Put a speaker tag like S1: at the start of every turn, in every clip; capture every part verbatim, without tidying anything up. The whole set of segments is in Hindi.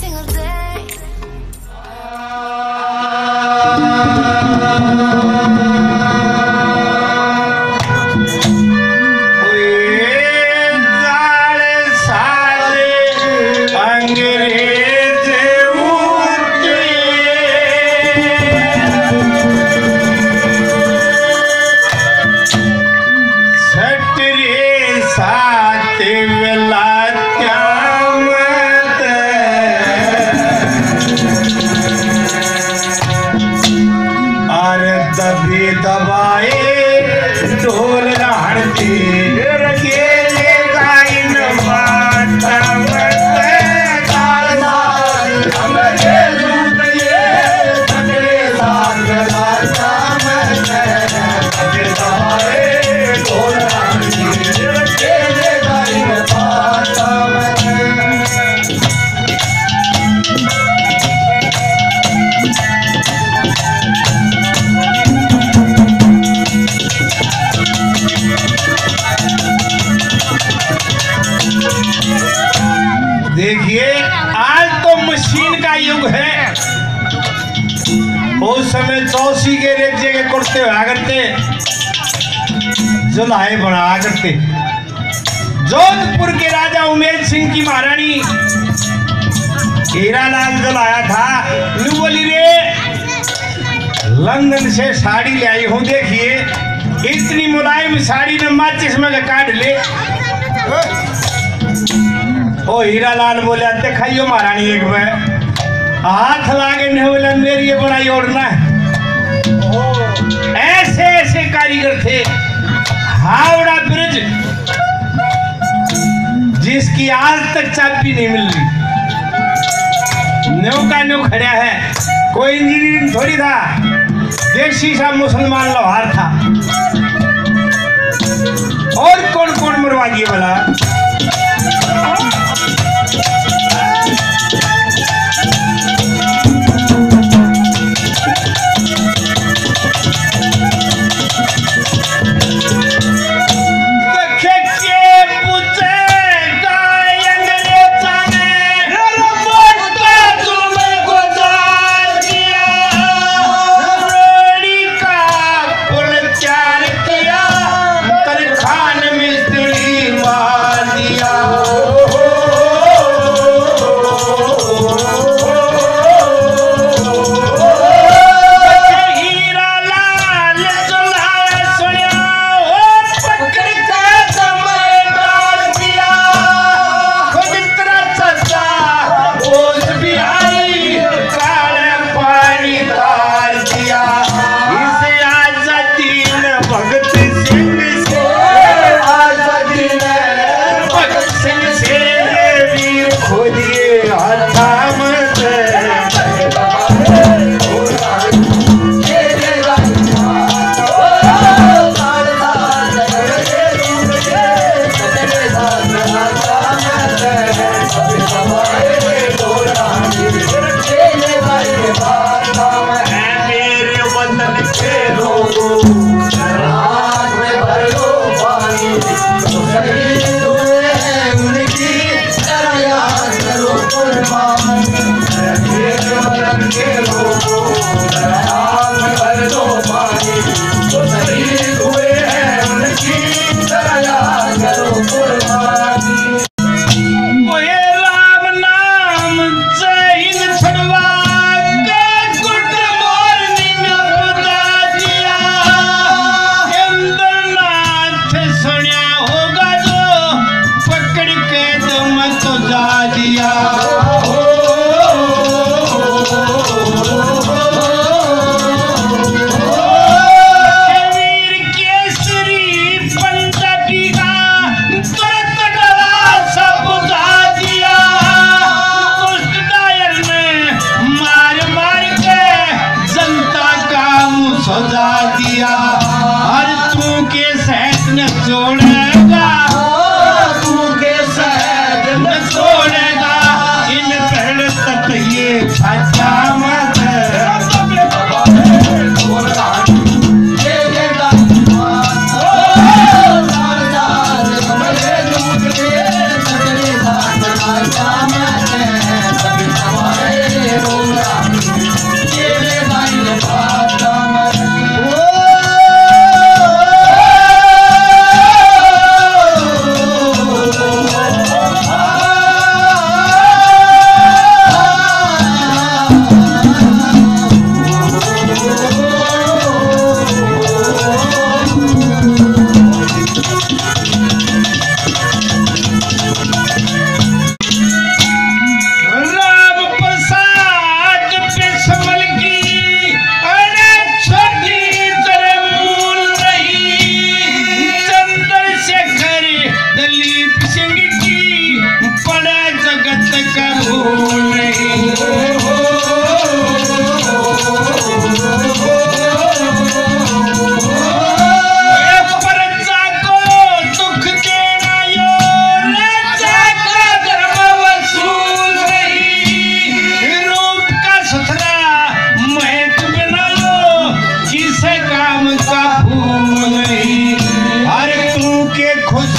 S1: single day.
S2: देखिए आज तो मशीन का युग है। उस समय चौसी के रेजे के कुर्ते हुआ करते, जुलाहे बना करते। जोधपुर के राजा उमेर सिंह की महारानी हीरालाल जुलाया था। नू बोली रे लंदन से साड़ी ले आई हूँ, देखिए इतनी मुलायम साड़ी में माचिस में काट ले। ओ हीरालाल बोले दिखाइयो महारानी एक बार। हाथ लागे नहीं बोले मेरी ये बनाई ओढ़ना है। ऐसे ऐसे कारीगर थे। हावड़ा ब्रिज जिसकी आज तक चाबी नहीं मिल रही, न्यू का न्यू खड़ा है। कोई इंजीनियरिंग थोड़ी था, देसी सा मुसलमान लोहार था। और कौन कौन मरवा दिए बोला।
S1: Wow.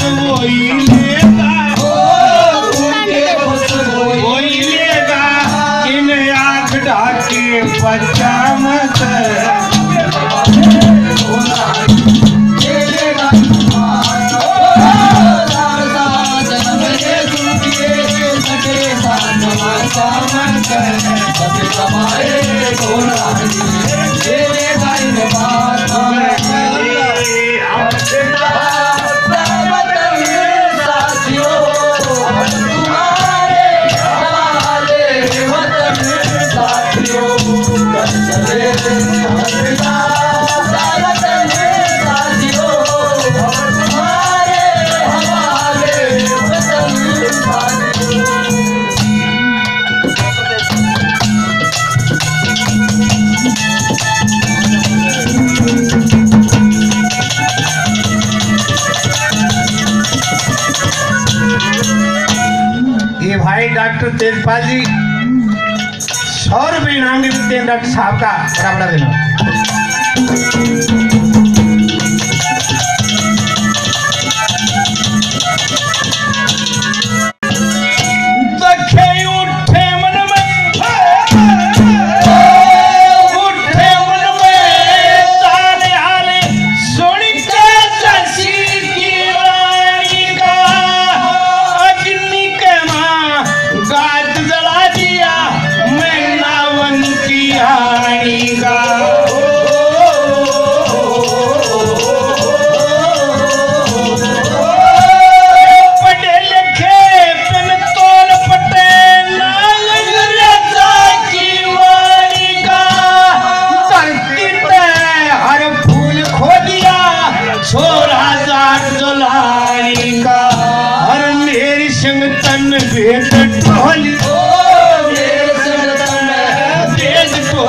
S2: वही लेगा, वही लेगा इन आँख ढाके बच्चा मत डॉक्टर तेजपाल जी सौ रुपये इनाम देते हैं डॉक्टर साहब का बड़ा बड़ा देना।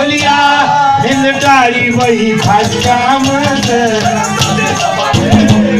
S2: वही खाचा मत